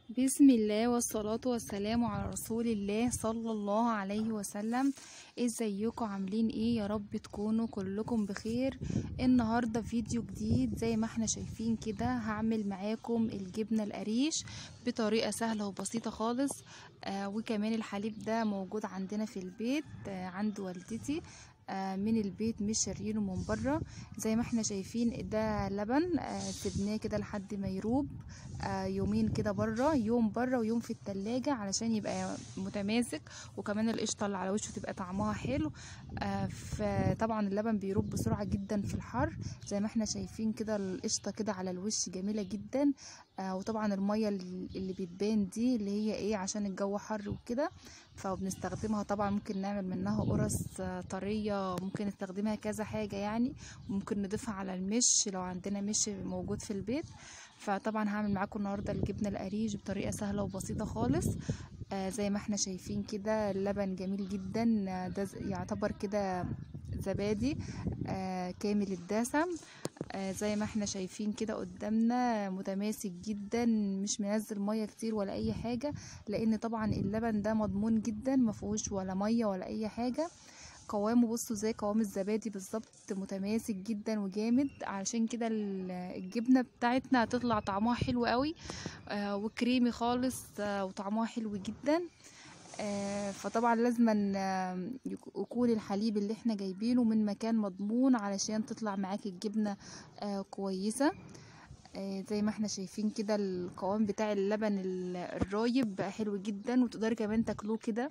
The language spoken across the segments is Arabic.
بسم الله والصلاة والسلام على رسول الله صلى الله عليه وسلم. ازيكم عاملين ايه؟ يا رب تكونوا كلكم بخير. النهاردة فيديو جديد زي ما احنا شايفين كده، هعمل معاكم الجبنة القريش بطريقة سهلة وبسيطة خالص. وكمان الحليب ده موجود عندنا في البيت، عند والدتي. من البيت مش شاريينه من بره. زي ما احنا شايفين ده لبن، سيبناه كده لحد ما يروب. يومين كده بره، يوم بره ويوم في التلاجة علشان يبقى متماسك، وكمان القشطة اللي على وشه تبقى طعمها حلو. فطبعا اللبن بيروب بسرعة جدا في الحر. زي ما احنا شايفين كده القشطة كده على الوش جميلة جدا. وطبعا المية اللي بتبان دي اللي هي ايه، عشان الجو حر وكده فبنستخدمها. طبعا ممكن نعمل منها قرص طرية، ممكن نستخدمها كذا حاجة يعني. ممكن نضيفها على المش لو عندنا مش موجود في البيت. فطبعا هعمل معاكم النهارده الجبنه القريش بطريقه سهله وبسيطه خالص. زي ما احنا شايفين كده اللبن جميل جدا. ده يعتبر كده زبادي كامل الدسم. زي ما احنا شايفين كده قدامنا متماسك جدا، مش منزل ميه كتير ولا اي حاجه، لان طبعا اللبن ده مضمون جدا، مفيهوش ولا ميه ولا اي حاجه. قوامه بصوا زي قوام الزبادي بالظبط، متماسك جدا وجامد. علشان كده الجبنه بتاعتنا هتطلع طعمها حلو قوي، وكريمي خالص، وطعمها حلو جدا. فطبعا لازم يكون الحليب اللي احنا جايبينه من مكان مضمون علشان تطلع معاكي الجبنه كويسه. زي ما احنا شايفين كده القوام بتاع اللبن الرايب بقى حلو جدا، وتقدري كمان تاكلوه كده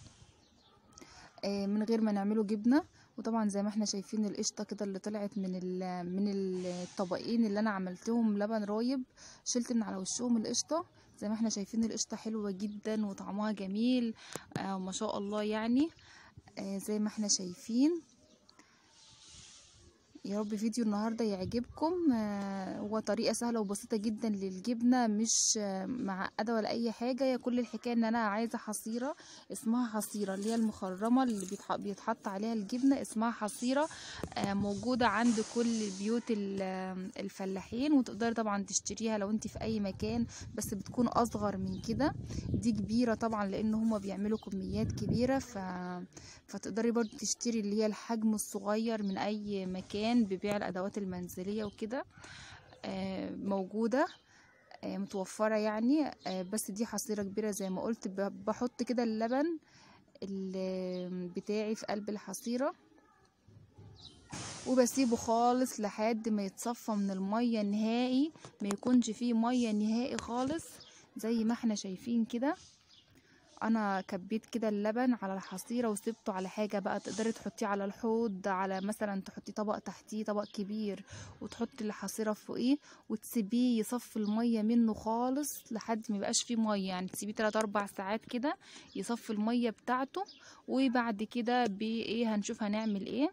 من غير ما نعمله جبنه. وطبعا زي ما احنا شايفين القشطه كده اللي طلعت من الطبقين اللي انا عملتهم لبن رايب، شلت من على وشهم القشطه. زي ما احنا شايفين القشطه حلوه جدا وطعمها جميل، وما شاء الله يعني. زي ما احنا شايفين. يا رب فيديو النهارده يعجبكم. هو طريقه سهله وبسيطه جدا للجبنه، مش معقده ولا اي حاجه. هي كل الحكايه ان انا عايزه حصيره، اسمها حصيره اللي هي المخرمه اللي بيتحط عليها الجبنه، اسمها حصيره. موجوده عند كل بيوت الفلاحين، وتقدري طبعا تشتريها لو انت في اي مكان، بس بتكون اصغر من كده. دي كبيره طبعا لان هما بيعملوا كميات كبيره، فتقدري برضو تشتري اللي هي الحجم الصغير من اي مكان بيبيع الادوات المنزليه وكده. موجوده، متوفره يعني. بس دي حصيره كبيره زي ما قلت. بحط كده اللبن بتاعي في قلب الحصيره، وبسيبه خالص لحد ما يتصفى من الميه نهائي، ما يكونش فيه ميه نهائي خالص. زي ما احنا شايفين كده انا كبيت كده اللبن على الحصيره وسبته على حاجه بقى. تقدري تحطيه على الحوض، على مثلا تحطي طبق تحتيه، طبق كبير، وتحطي الحصيره فوقيه، وتسيبيه يصفي الميه منه خالص لحد ما يبقاش فيه ميه. يعني تسيبيه 3 4 ساعات كده يصفي الميه بتاعته. وبعد كده بايه هنشوف هنعمل ايه.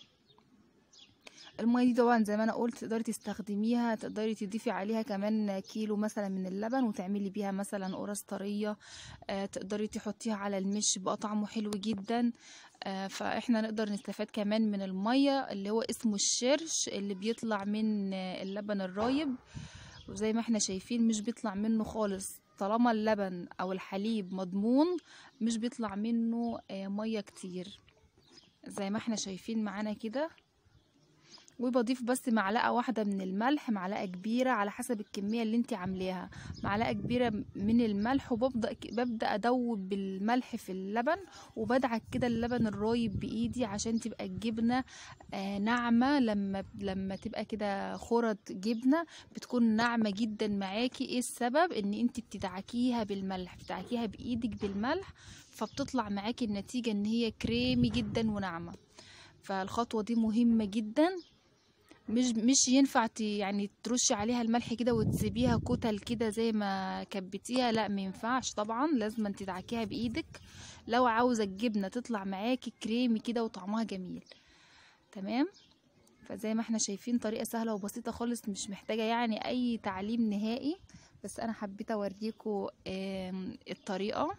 المية دي طبعا زي ما انا قلت تقدري تستخدميها، تقدري تضيفي عليها كمان كيلو مثلا من اللبن وتعملي بيها مثلا قرص طرية. تقدري تحطيها على المش بقى طعمه حلو جدا. فاحنا نقدر نستفاد كمان من المية اللي هو اسمه الشرش اللي بيطلع من اللبن الرايب. وزي ما احنا شايفين مش بيطلع منه خالص، طالما اللبن او الحليب مضمون مش بيطلع منه مية كتير. زي ما احنا شايفين معانا كده. وبضيف بس معلقه واحده من الملح، معلقه كبيره على حسب الكميه اللي انت عاملاها، معلقه كبيره من الملح. ببدا ادوب بالملح في اللبن، وبدعك كده اللبن الرايب بايدي عشان تبقى الجبنه ناعمه. لما تبقى كده خرط جبنه بتكون ناعمه جدا معاكي. ايه السبب؟ ان انت بتدعكيها بالملح، بتدعكيها بايدك بالملح، فبتطلع معاكي النتيجه ان هي كريمي جدا وناعمه. فالخطوه دي مهمه جدا. مش ينفع يعني ترشي عليها الملح كده وتسيبيها كتل كده زي ما كبتيها، لا ما ينفعش طبعا، لازم تدعكيها بايدك لو عاوزه الجبنه تطلع معاكي كريمي كده وطعمها جميل. تمام. فزي ما احنا شايفين طريقه سهله وبسيطه خالص، مش محتاجه يعني اي تعليم نهائي، بس انا حبيت اوريكم الطريقه.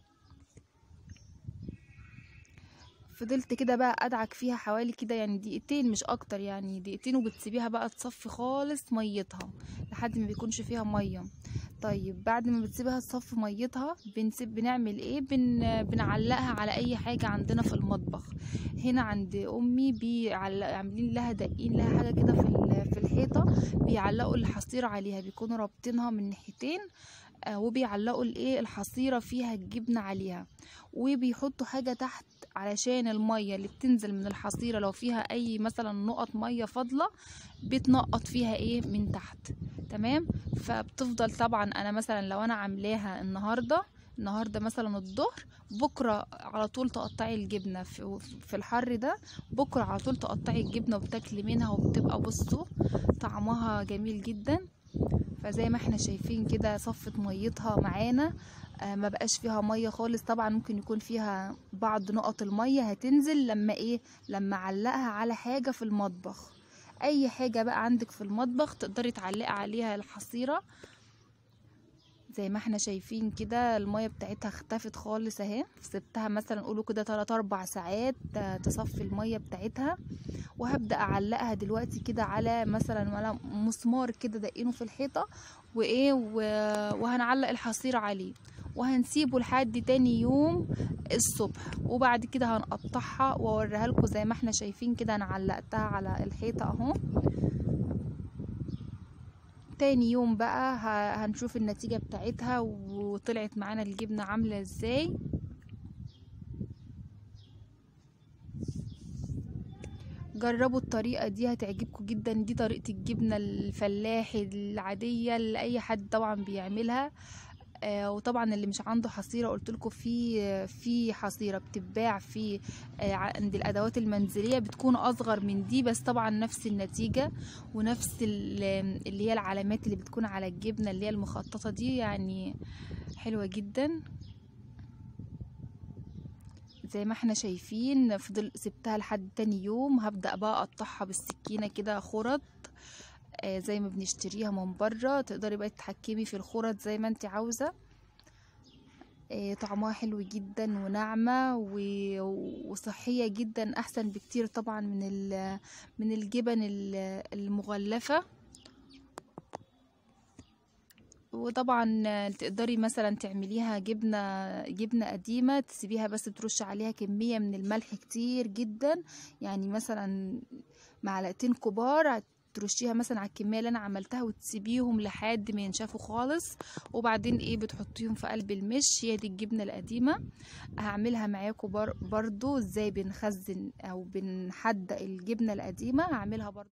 فضلت كده بقى ادعك فيها حوالي كده يعني دقيقتين مش اكتر، يعني دقيقتين، وبتسيبيها بقى تصفي خالص ميتها لحد ما بيكونش فيها ميه. طيب بعد ما بتسيبها تصفي ميتها بنعمل ايه؟ بنعلقها على اي حاجه عندنا في المطبخ. هنا عند امي عاملين لها دقين لها حاجه كده في الحيطه، بيعلقوا الحصيره عليها، بيكونوا رابطينها من ناحيتين، وبيعلقوا الحصيره فيها الجبنه عليها، وبيحطوا حاجه تحت علشان الميه اللي بتنزل من الحصيره لو فيها اي مثلا نقط ميه فاضله بتنقط فيها من تحت. تمام. فبتفضل طبعا، انا مثلا لو انا عاملاها النهارده مثلا الظهر، بكره على طول تقطعي الجبنه في الحر ده، بكره على طول تقطعي الجبنه وبتاكلي منها، وبتبقى بصوا طعمها جميل جدا. فزي ما احنا شايفين كده صفت ميتها معانا، ما بقاش فيها ميه خالص. طبعا ممكن يكون فيها بعض نقط الميه هتنزل لما علقها على حاجه في المطبخ. اي حاجه بقى عندك في المطبخ تقدري تعلقي عليها الحصيره. زي ما احنا شايفين كده الميه بتاعتها اختفت خالص اهي. سبتها مثلا قولوا كده 3-4 ساعات تصفي الميه بتاعتها، وهبدأ اعلقها دلوقتي كده على مثلا على مسمار كده دقينه في الحيطة وهنعلق الحصيرة عليه، وهنسيبه لحد تاني يوم الصبح، وبعد كده هنقطعها واوريها لكم. زي ما احنا شايفين كده انا علقتها على الحيطة اهو. تاني يوم بقى هنشوف النتيجة بتاعتها وطلعت معانا الجبنة عاملة ازاي. جربوا الطريقة دي هتعجبكم جدا. دي طريقة الجبنة الفلاحي العادية اللي اي حد طبعا بيعملها. وطبعا اللي مش عنده حصيرة قلت لكم في حصيرة بتتباع في عند الادوات المنزلية، بتكون اصغر من دي، بس طبعا نفس النتيجة ونفس اللي هي العلامات اللي بتكون على الجبنة اللي هي المخططة دي، يعني حلوة جدا. زي ما احنا شايفين سبتها لحد تاني يوم. هبدأ بقى اقطعها بالسكينة كده خرط، زي ما بنشتريها من بره. تقدري بقى تتحكمي في الخرط زي ما انت عاوزة. طعمها حلو جدا وناعمة وصحية جدا، احسن بكتير طبعا من الجبن المغلفة. وطبعا تقدري مثلا تعمليها جبنة قديمة، تسيبيها بس ترش عليها كمية من الملح كتير جدا، يعني مثلا معلقتين كبار ترشيها مثلا على الكمية اللي انا عملتها، وتسيبيهم لحد ما ينشفوا خالص، وبعدين بتحطيهم في قلب المش. هي دي الجبنة القديمة. هعملها معاكم برضو ازاي بنخزن او بنحدق الجبنة القديمة، هعملها برضو.